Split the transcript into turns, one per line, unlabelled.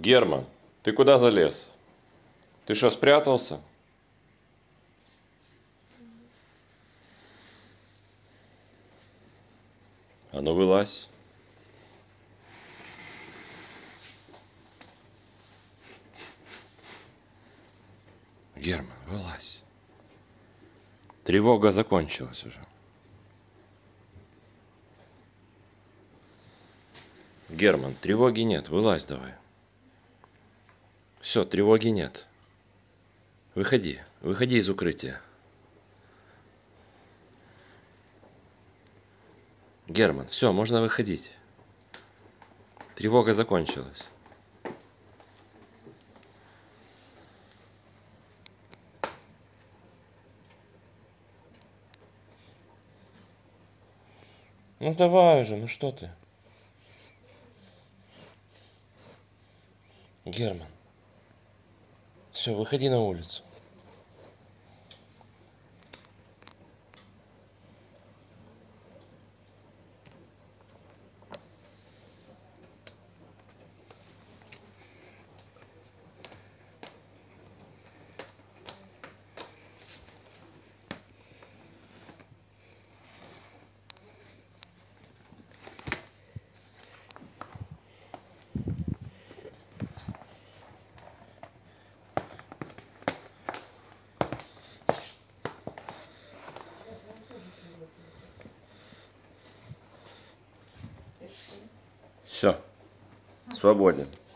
Герман, ты куда залез? Ты что, спрятался? А ну вылазь. Герман, вылазь. Тревога закончилась уже. Герман, тревоги нет, вылазь давай. Все, тревоги нет. Выходи, выходи из укрытия. Герман, все, можно выходить. Тревога закончилась. Ну давай же, ну что ты? Герман, все, выходи на улицу. Все, свободен.